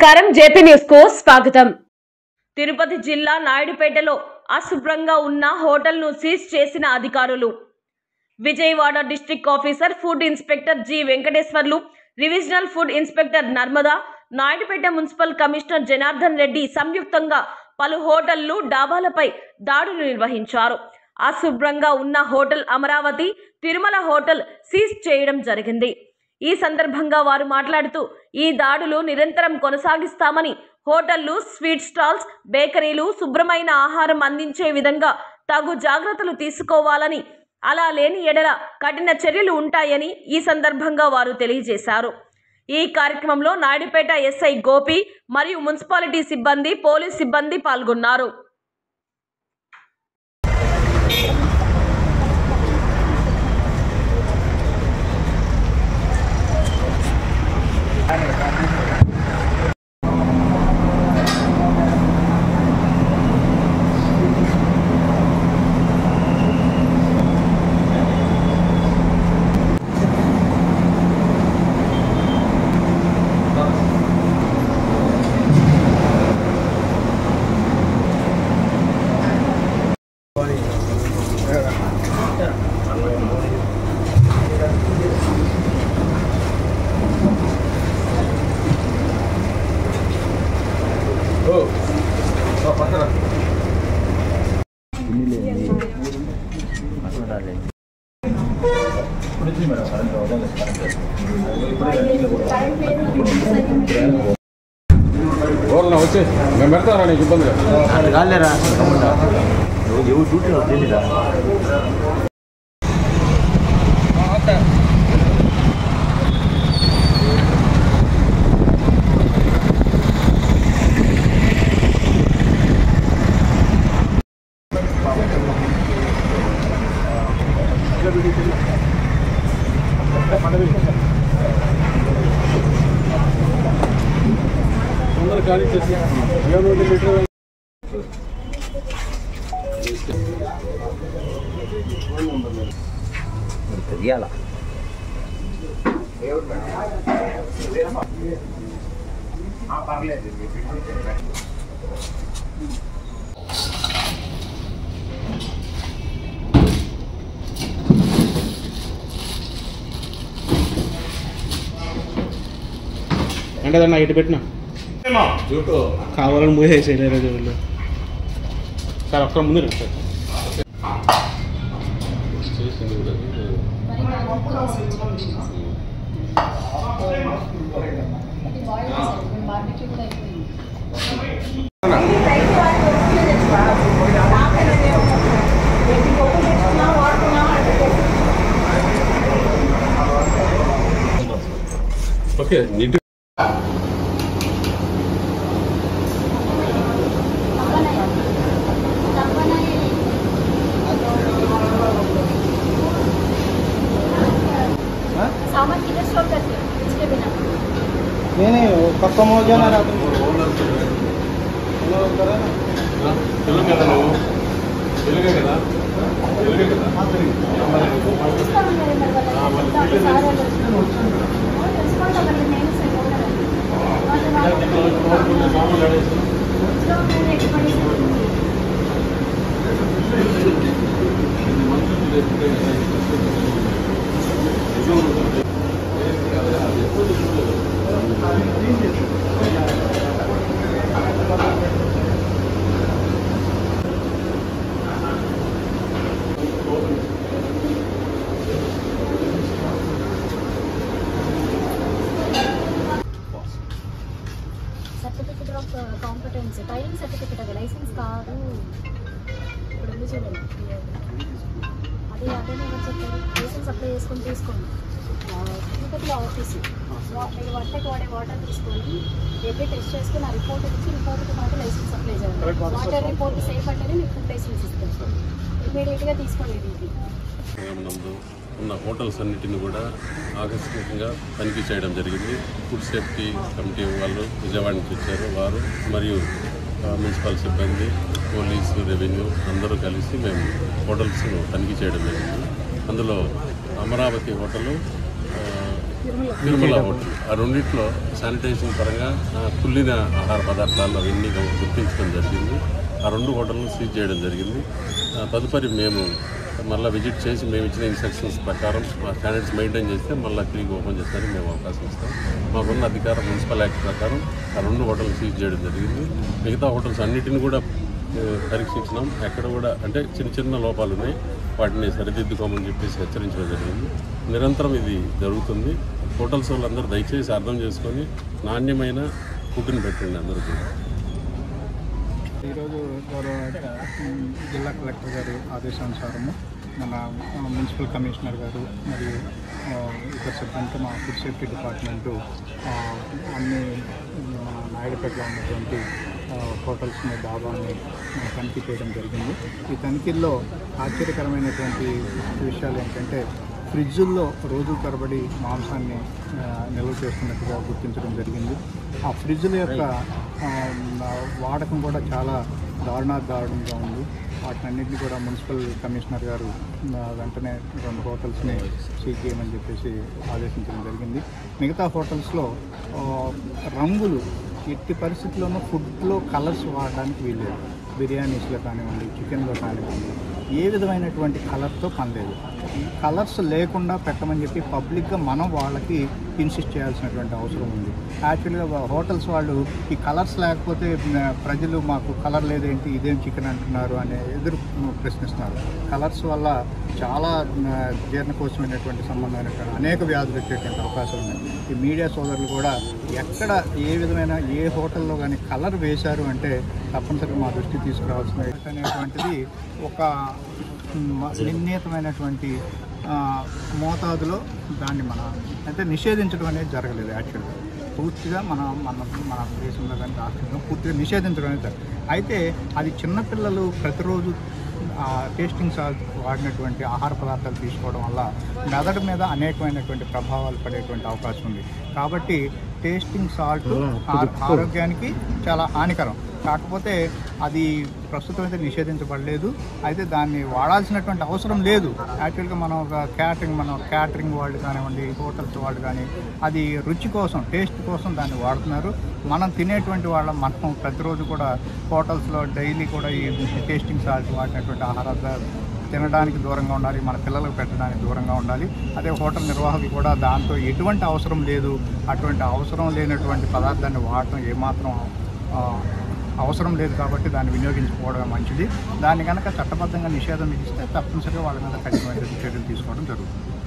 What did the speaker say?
నమస్కారం JP news కు స్వాగతం। తిరుపతి జిల్లా నాయుడుపేటలో అశుభ్రంగా ఉన్న హోటల్ ను సీజ్ చేసిన అధికారులు। Vijayawada district officer food inspector G Venkateswarlu, రివిజనల్ food inspector Narmada, Naidupeta municipal commissioner Janardhan Reddy సంయుక్తంగా పలు హోటళ్లు, డాబాలపై దాడులు నిర్వహించారు। అశుభ్రంగా ఉన్న hotel Amaravati, Tirumala hotel seize చేయడం జరిగింది। ఈ సందర్భంగా వారు మాట్లాడుతూ ఈ దాడులు నిరంతరం కొనసాగిస్తామని, హోటళ్లు, స్వీట్ స్టాల్స్, బేకరీలు శుభ్రమైన ఆహారం అందించే విధంగా తగు జాగ్రత్తలు తీసుకోవాలని, అలా లేని ఎడల కఠిన చర్యలు ఉంటాయని ఈ సందర్భంగా వారు తెలియజేశారు। ఈ కార్యక్రమంలో నాయుడుపేట ఎస్ఐ గోపి మరియు మున్సిపాలిటీ సిబ్బంది, పోలీస్ సిబ్బంది పాల్గొన్నారు। వచ్చి మేము పెడతారా నీకు ఇబ్బంది కాలేరా ఎవరు డ్యూటీలో తెలీదా తెలియాలా అంటే ఇటు పెట్టినా కావాలని మూసేసేయలేరు రోజుల్లో సార్ ఒక్క ముందు రండి సార్ ఓకే నీట్ नहीं कस्टम हो गया ना रात में certificate of competency training certificate అది లైసెన్స్ కాదు ఇప్పుడు ఉంది చూడండి అది అదేనే చెప్పారు లైసెన్స్ అప్లై చేసుకొని తీసుకోండి తిరుపతిలో ఆఫీసు మీరు వంటకి వాడే వాటర్ తీసుకొని ఎవ్రీ టెస్ట్ చేసుకుని ఆ రిపోర్ట్ ఇచ్చి రిపోర్ట్కి మాకు లైసెన్స్ అప్లై చేయాలి వాటర్ రిపోర్ట్ సేఫ్ అంటేనే మీకు ఫుడ్ లైసెన్స్ ఇస్తాం ఇమీడియట్గా తీసుకోండి ఇది ఉన్న హోటల్స్ అన్నిటిని కూడా ఆకస్మికంగా తనిఖీ చేయడం జరిగింది। ఫుడ్ సేఫ్టీ కమిటీ వాళ్ళు విజయవాడ నుంచి వచ్చారు, వారు మరియు మున్సిపల్ సిబ్బంది, పోలీసు, రెవెన్యూ అందరూ కలిసి మేము హోటల్స్ను తనిఖీ చేయడం జరిగింది। అందులో అమరావతి హోటలు తిరుమల హోటల్. ఆ రెండిట్లో శానిటైజేషన్ పరంగా కుళ్ళిన ఆహార పదార్థాలు అవన్నీ గుర్తించడం జరిగింది. ఆ 2 హోటల్ను సీజ్ చేయడం జరిగింది. తదుపరి మేము మళ్ళీ విజిట్ చేసి మేము ఇచ్చిన ఇన్స్ట్రక్షన్స్ ప్రకారం ఆ స్టాండర్డ్స్ మెయింటైన్ చేస్తే మళ్ళీ తిరిగి ఓపెన్ చేస్తానికి మేము అవకాశం ఇస్తాం. మాకున్న అధికారం మున్సిపల్ యాక్ట్ ప్రకారం ఆ 2 హోటల్ సీజ్ చేయడం జరిగింది. మిగతా హోటల్స్ అన్నిటిని కూడా పరీక్షించినాం. ఎక్కడ కూడా అంటే చిన్న లోపాలు ఉన్నాయి, వాటిని సరిదిద్దుకోమని చెప్పేసి హెచ్చరించడం జరిగింది. నిరంతరం ఇది జరుగుతుంది. హోటల్స్ వాళ్ళందరూ దయచేసి అర్థం చేసుకొని నాణ్యమైన ఫుడ్ని పెట్టండి అందరికీ. ఈరోజు గౌరవ జిల్లా కలెక్టర్ గారి ఆదేశానుసారము మన మున్సిపల్ కమిషనర్ గారు మరియు ఇతర సిబ్బందితో మా ఫుడ్ సేఫ్టీ డిపార్ట్మెంటు అన్ని నాయుడుపేటలో ఉన్నటువంటి హోటల్స్ని డాబాని తనిఖీ చేయడం జరిగింది. ఈ తనిఖీల్లో ఆశ్చర్యకరమైనటువంటి విషయాలు ఏంటంటే ఫ్రిడ్జుల్లో రోజుల తరబడి మాంసాన్ని నిల్వ చేస్తున్నట్టుగా గుర్తించడం జరిగింది. ఆ ఫ్రిడ్జ్ల యొక్క వాడకం కూడా చాలా దారుణంగా ఉంది. వాటినన్నింటినీ కూడా మున్సిపల్ కమిషనర్ గారు వెంటనే 2 హోటల్స్ని సీజ్ చేయమని చెప్పేసి ఆదేశించడం జరిగింది. మిగతా హోటల్స్లో రంగులు ఎట్టి పరిస్థితుల్లోనూ ఫుడ్లో కలర్స్ వాడడానికి వీల్లేదు. బిర్యానీస్లో కానివ్వండి, చికెన్లో కానివ్వండి, ఏ విధమైనటువంటి కలర్తో పని లేదు. ఈ కలర్స్ లేకుండా పెట్టమని చెప్పి పబ్లిక్గా మనం వాళ్ళకి ఇన్సిస్ట్ చేయాల్సినటువంటి అవసరం ఉంది. యాక్చువల్గా హోటల్స్ వాళ్ళు ఈ కలర్స్ లేకపోతే ప్రజలు మాకు కలర్ లేదేంటి, ఇదేం చికెన్ అంటున్నారు అనే ఎదురు ప్రశ్నిస్తున్నారు. కలర్స్ వల్ల చాలా జీర్ణకోశమైనటువంటి సంబంధమైనటువంటి అనేక వ్యాధులు వచ్చేటువంటి అవకాశం ఉంది. ఈ మీడియా సోదరులు కూడా ఎక్కడ ఏ విధమైన ఏ హోటల్లో కానీ కలర్ వేశారు అంటే తప్పనిసరిగా మా దృష్టికి తీసుకురావాల్సిన అనేటువంటిది ఒక నిర్ణీతమైనటువంటి మోతాదులో దాన్ని అంటే నిషేధించడం అనేది జరగలేదు. యాక్చువల్గా పూర్తిగా మన దేశంలో కానీ రాష్ట్రంలో పూర్తిగా నిషేధించడం అనేది అయితే అది చిన్నపిల్లలు ప్రతిరోజు టేస్టింగ్ సాల్ట్ వాడినటువంటి ఆహార పదార్థాలు తీసుకోవడం వల్ల మెదడు మీద అనేకమైనటువంటి ప్రభావాలు పడేటువంటి అవకాశం ఉంది. కాబట్టి టేస్టింగ్ సాల్ట్ ఆరోగ్యానికి చాలా హానికరం. కాకపోతే అది ప్రస్తుతం అయితే నిషేధించబడలేదు. అయితే దాన్ని వాడాల్సినటువంటి అవసరం లేదు. యాక్చువల్గా మనం ఒక క్యాటరింగ్ వాళ్ళు కానివ్వండి, హోటల్స్ వాళ్ళు కానీ అది రుచి కోసం, టేస్ట్ కోసం దాన్ని వాడుతున్నారు. మనం తినేటువంటి మనం ప్రతిరోజు కూడా హోటల్స్లో డైలీ కూడా ఈ టేస్టింగ్ సాల్ట్ వాడినటువంటి ఆహారాలు తినడానికి దూరంగా ఉండాలి, మన పిల్లలకు పెట్టడానికి దూరంగా ఉండాలి. అదే హోటల్ నిర్వాహకులు కూడా దాంతో ఎటువంటి అవసరం లేదు, అటువంటి అవసరం లేనటువంటి పదార్థాన్ని వాడటం ఏమాత్రం అవసరం లేదు కాబట్టి దాన్ని వినియోగించుకోవడం మంచిది. దాన్ని కనుక చట్టబద్ధంగా నిషేధం విధిస్తే తప్పనిసరిగా వాళ్ళ మీద కఠినమైన చర్యలు తీసుకోవడం జరుగుతుంది.